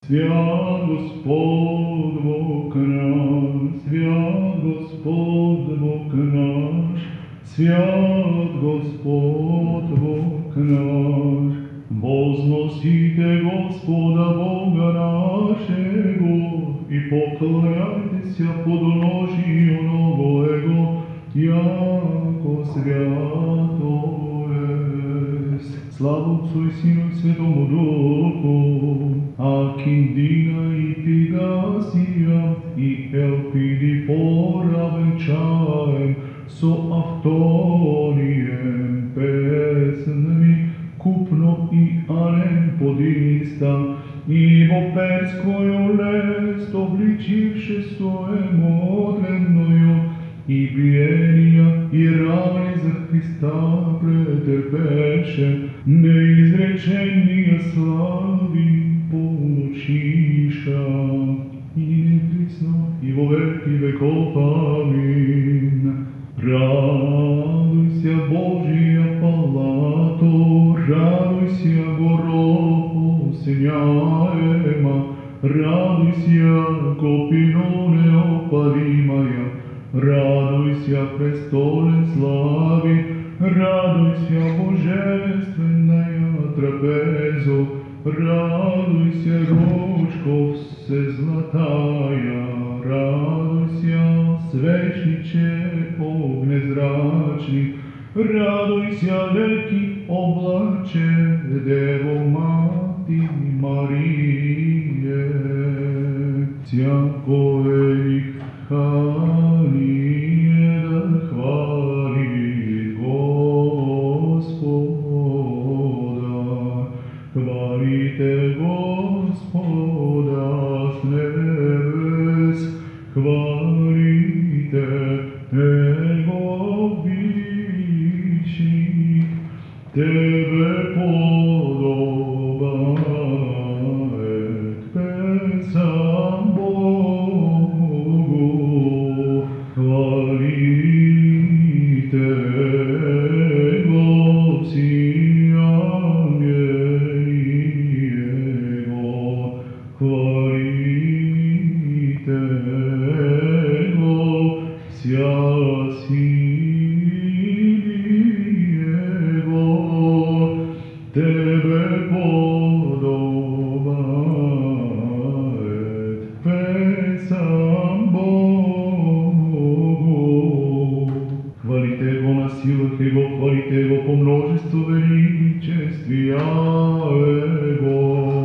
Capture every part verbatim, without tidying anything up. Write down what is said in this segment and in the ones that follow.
Свят Господь Бог наш, свят Господь Бог наш, свят Господь Бог наш. Возносите Господа Бога нашего и поклоняйтесь подножию Нового Его, яко свято есть. Слава Отцу и Сину и Святому Духу, Акиндина и Пигасия, и Элпиди поравечаем, со автонием песными, купно и арен подиста, и во перскую лест обличивши своему древною, и биения и раны за Христа претерпеше, неизречения слави получиша, и не присно, и во веки веков. Амин. Радуйся, Божия палато, радуйся, горо осеняема, радуйся, копино неопалимая, радуйся, престоле слави, радуйся, божественная трапезо, радуйся, ручко всезлатая, радуйся, свечниче огнезрачный, радуйся, леки облаче, Дево Мати Марие, всякое их хвалие, да хвалит Господа, хвалите Господа с небес, хвалите Его вічі, Тебе подобает песам Богу, хвалите Его всі ангели Его, хвалите Его вся Тебе подобает песам Богу. Хвалите Его на силах Его, хвалите Его по множеству величествия Его.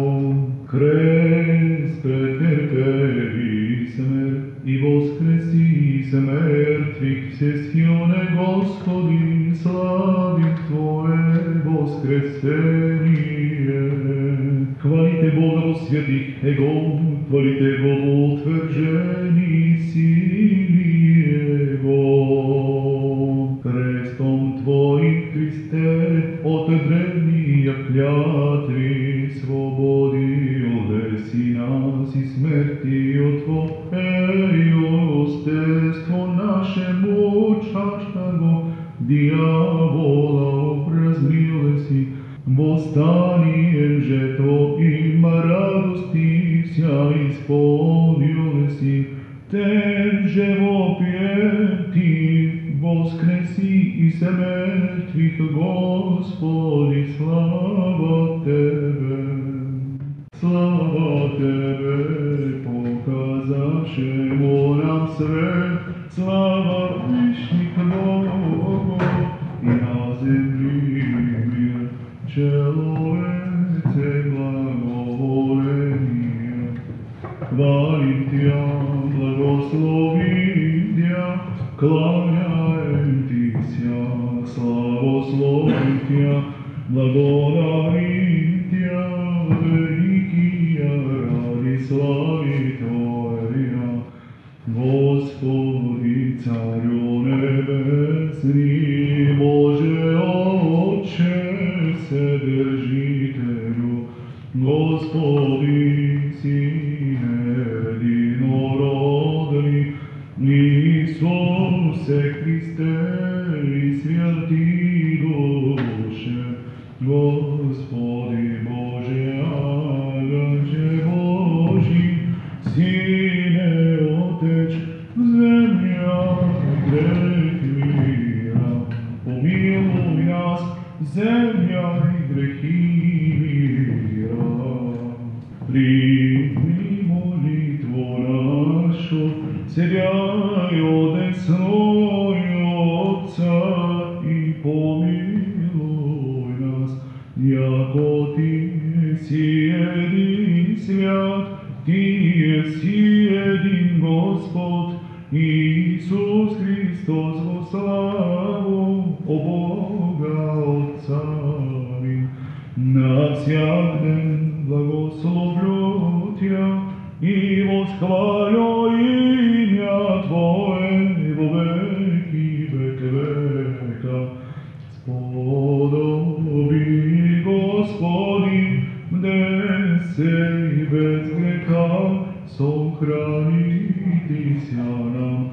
Крест претерпели смерть и воскреси с мертвых, всесилне Господи, славим Твое воскресение. Хвалите Бога во святых Его, хвалите Его во утверждении силы Его. Крестом Твоим, Христе, от древния клятвы свободил си нас и смертью Твоею, естество нашему чашного дьявола упразднил си, восстанием же Твоим радости вся исполнил си, тем же вопиети воскреси из мертвых, Господи, слава Тебе. Слава Тебе, показавшему нам свет, слава Вышних Богу, и на земле мир, человеце благоволение. Хвалим Тя, благословим Тя, кланяем Тися, славословим Тя, благодарим Тя, великие ради славы Твоя. Господи, Царю небесный, Боже Отче, Вседержителю, Господи, Сыне единородный, Иисусе Христе и Святый Душе, Господи Боже, Агаче Бог. primi molitvu našu, sjedjaj odesnoj Otca i pomiluj nas, jako ti si jedin svjat, ti jesi jedin Gospod, Isus Hristos vo slavu, o Boga Otca mi. Na всякден благословлю Тя и восхвалю имя Твое во веки век века. Сподоби, Господи, днесе и без греха, сохранитеся нам.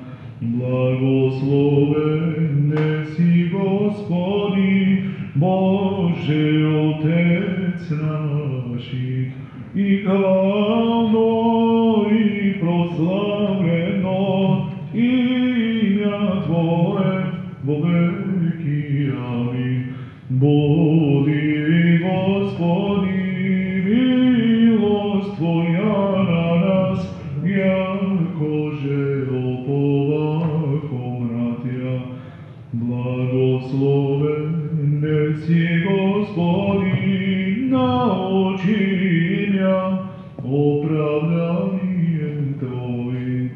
Благословен си, Господи, Боже Отец наших, и славно и прославлено имя Твое во веки. Аминь. Буди, Господи, милость Твоя на нас, якоже оповахом на Тя. Благословен си, Господи, научи меня оправданием Твоим.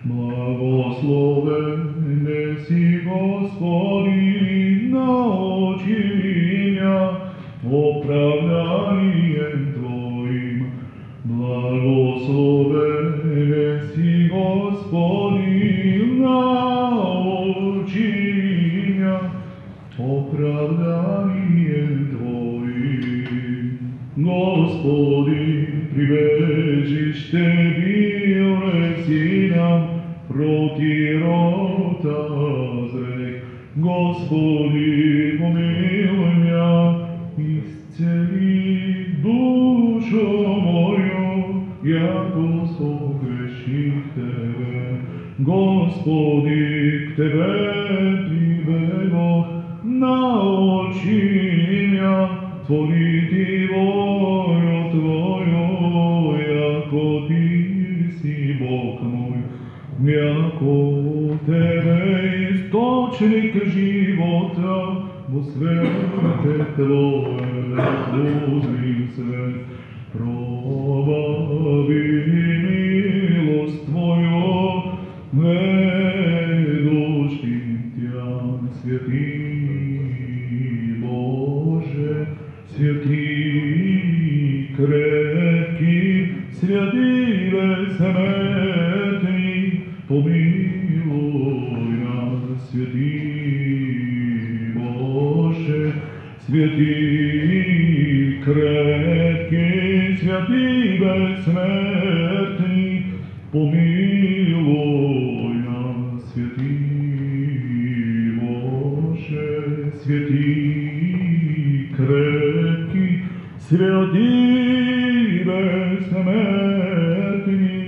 Благословен си, Господи, научи меня оправданием Твоим. Благословен си, Господи, научи меня оправданием Твоим. Господи, прибежище биле си нам проти рота злых. Господи, помилуй меня, исцели душу мою, яко согреших Тебе. Господи, к Тебе прибегох, научи меня творити волю Твою, яко Ти си Бог мой, яко Тебе источник живота, во свете Твое узрим свет. Пробави милост Твою, ведущим Тя, святый Боже, святый крепкий, святый бессмертный, помилуй нас, святый Боже, святый крепкий, святый бессмертный, помилуй нас, святый Боже, святый крепкий, святый бессмертный,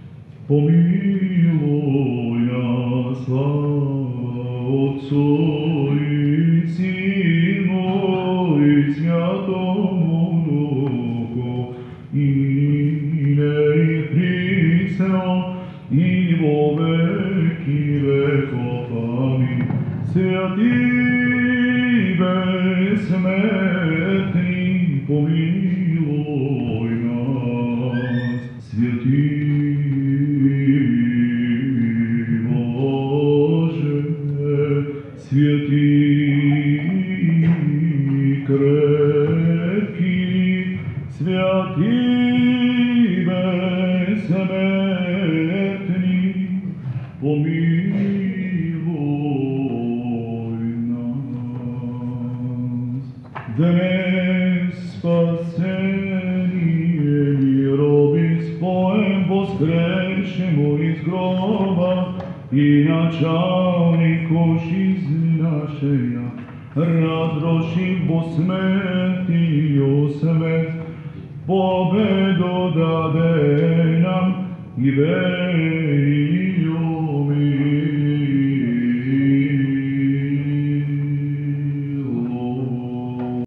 помилуй нас, слава Отцу и Сыну и Святому Духу, и ныне и присно, и во веки веков. Аминь. Святый бессмертный, помилуй нас, святый Боже, святый крепкий, святый бессмертный, помилуй нас. Днес спасение мирови споем воскресшему из гроба и начальнику жизни нашей, разрушив во смертью смерть, победу даде нам и верим